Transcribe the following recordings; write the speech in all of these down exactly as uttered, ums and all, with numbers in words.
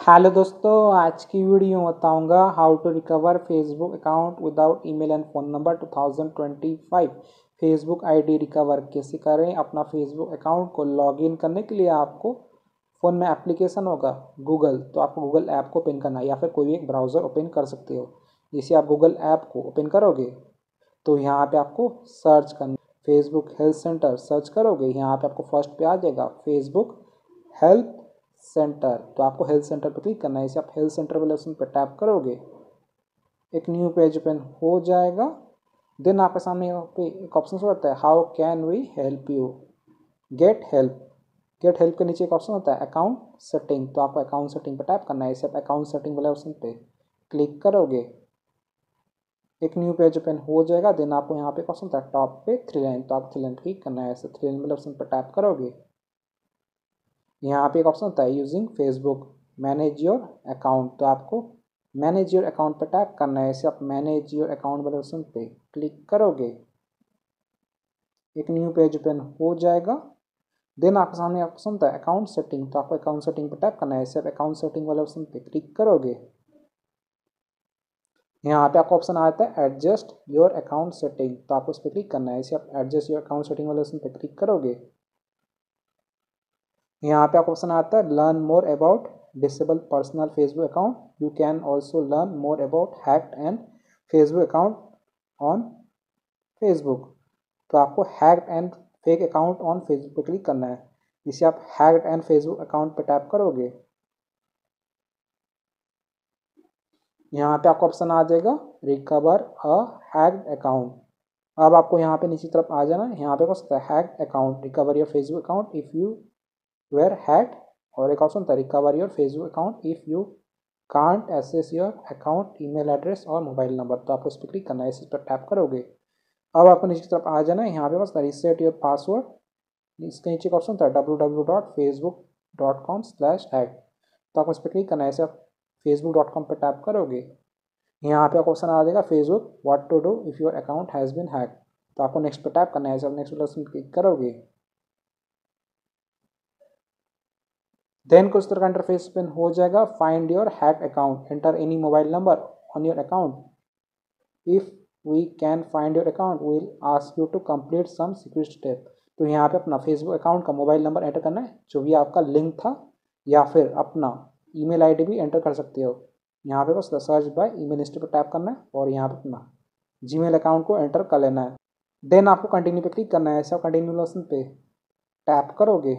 Hello दोस्तों, आज की वीडियो में बताऊंगा how to recover Facebook account without email and phone number two thousand twenty five. Facebook ID recover कैसे करें। अपना फेसबुक अकाउंट को लॉगिन करने के लिए आपको फ़ोन में एप्लीकेशन होगा गूगल, तो आपको गूगल ऐप को ओपन करना है या फिर कोई भी एक ब्राउज़र ओपन कर सकते हो। जैसे आप गूगल ऐप को ओपन करोगे तो यहाँ पे आपको सर्च करना, फेसबुक हेल्प सेंटर सर्च करोगे, यहाँ पे आपको फर्स्ट पे आ जाएगा फेसबुक हेल्प सेंटर। तो आपको हेल्थ सेंटर पर क्लिक करना है। इसे आप हेल्थ सेंटर वाले ऑप्शन पर टैप करोगे, एक न्यू पेज ओपन हो जाएगा। देन आपके सामने यहाँ पे एक ऑप्शन होता है how can we help you, get help. Get help के नीचे एक ऑप्शन होता है अकाउंट सेटिंग, तो आपको अकाउंट सेटिंग पर टैप करना है। इसे आप अकाउंट सेटिंग वाले ऑप्शन पे क्लिक करोगे, एक न्यू पेज ओपन हो जाएगा। देन आपको यहाँ पे एक ऑप्शन होता है टॉप पे थ्री लाइन, तो आप थ्री लाइन क्लिक करना है। ऐसे थ्री लाइन वाले ऑप्शन पर टैप करोगे, यहाँ पे एक ऑप्शन होता है using Facebook manage your account, तो आपको मैनेज योर अकाउंट पर टैप करना है। इसे आप मैनेज योर अकाउंट वाले ऑप्शन पे क्लिक करोगे, एक न्यू पेज ओपन हो जाएगा। देन आपके सामने ऑप्शन होता है अकाउंट सेटिंग, तो आपको अकाउंट सेटिंग पर टैप करना है। इसे आप अकाउंट सेटिंग वाले ऑप्शन पे क्लिक करोगे, यहाँ पे आपको ऑप्शन आता है एडजस्ट योर अकाउंट सेटिंग, तो आपको उस पर क्लिक करना है। इसे आप एडजस्ट योर अकाउंट सेटिंग वाले ऑप्शन पे क्लिक करोगे, यहाँ पे आपको ऑप्शन आता है learn more about disable personal Facebook account, you can also learn more about hacked and Facebook account on Facebook. तो आपको hacked and fake account on Facebook पर क्लिक करना है। जिसे आप हैक्ड एंड फेसबुक अकाउंट पर टैप करोगे, यहाँ पे आपको ऑप्शन आ जाएगा रिकवर अ हैक्ड अकाउंट। अब आपको यहाँ पे नीचे तरफ आ जाना है, यहाँ पे होता है hacked account recover your Facebook account if you were hacked, और एक ऑप्शन था recover your Facebook account if you can't access your account email address और मोबाइल नंबर, तो आपको इस पर क्लिक करना है। इस पर टैप करोगे, अब आपको नीचे की तरफ आ जाना है, यहाँ पे बस रीसेट योर पासवर्ड, इसके नीचे का ऑप्शन था W W W dot Facebook dot com slash hack, तो आपको इस पर क्लिक करना है। ऐसे आप फेसबुक डॉट कॉम पर टैप करोगे, यहाँ पे आपको ऑप्शन आ जाएगा Facebook what to do if your account has been hack, तो आपको नेक्स्ट पर टैप करना है। ऐसे आप नेक्स्ट ऑप्शन क्लिक करोगे, देन कुछ तरह का इंटरफेस ओपन हो जाएगा। Find your hack account, enter any mobile number on your account, if we can find your account will ask you to complete some security step. तो यहाँ पे अपना फेसबुक अकाउंट का मोबाइल नंबर एंटर करना है जो भी आपका लिंक था, या फिर अपना ईमेल आईडी भी एंटर कर सकते हो। यहाँ पे बस सर्च बाय ईमेल हिस्ट्री पर टैप करना है और यहाँ पे अपना जीमेल अकाउंट को एंटर कर लेना है। देन आपको कंटिन्यू पे क्लिक करना है। ऐसे आप कंटिन्यू ऑप्शन पे टैप करोगे,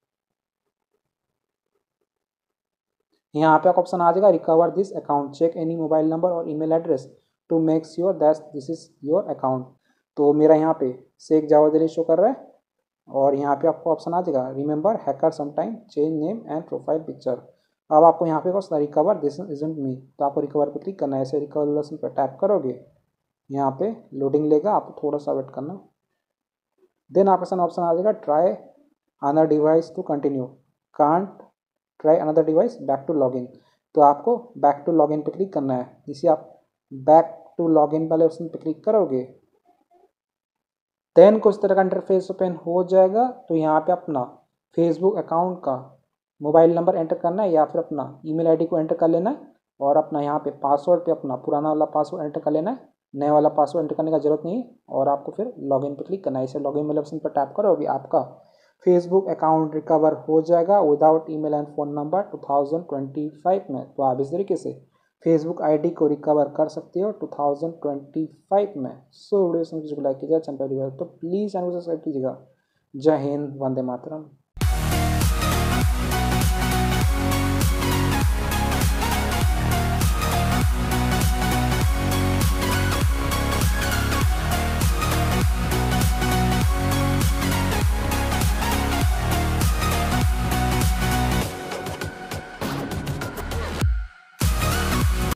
यहाँ पे आपको ऑप्शन आ जाएगा recover this account, check any mobile number और email address to make sure that this is your account. तो मेरा यहाँ पे शेख जावेद अली शो कर रहा है, और यहाँ पे आपको ऑप्शन आ जाएगा remember hacker sometime change name and profile picture. अब आपको यहाँ पे बस रिकवर दिस इजंट मी, तो आपको रिकवर पे क्लिक करना है। ऐसे रिकवर ऑप्शन पर टैप करोगे, यहाँ पे लोडिंग लेगा, आपको थोड़ा सा वेट करना। देन आपके सामने ऑप्शन आ जाएगा try another device to continue, can't try another device back to login, तो आपको बैक टू लॉगिन पे क्लिक करना है। जिसे आप बैक टू लॉगिन वाले ऑप्शन पे क्लिक करोगे, देन कुछ तरह का इंटरफेस ओपन हो जाएगा। तो यहाँ पे अपना फेसबुक अकाउंट का मोबाइल नंबर एंटर करना है या फिर अपना ईमेल आईडी को एंटर कर लेना है, और अपना यहाँ पे पासवर्ड पे अपना पुराना वाला पासवर्ड एंटर कर लेना है, नया वाला पासवर्ड एंटर करने का जरूरत नहीं है। और आपको फिर लॉगिन पे क्लिक करना है। इसे लॉगिन वाले ऑप्शन पर टैप करोगे, आपका फेसबुक अकाउंट रिकवर हो जाएगा without email and phone number two thousand twenty five में। तो आप इस तरीके से फेसबुक आईडी को रिकवर कर सकते हो टू थाउज़ेंड ट्वेंटी फ़ाइव में। सो वीडियो को लाइक कीजिएगा, चैनल पर तो प्लीज़ चैनल को सब्सक्राइब कीजिएगा। जय हिंद, वंदे मातरम।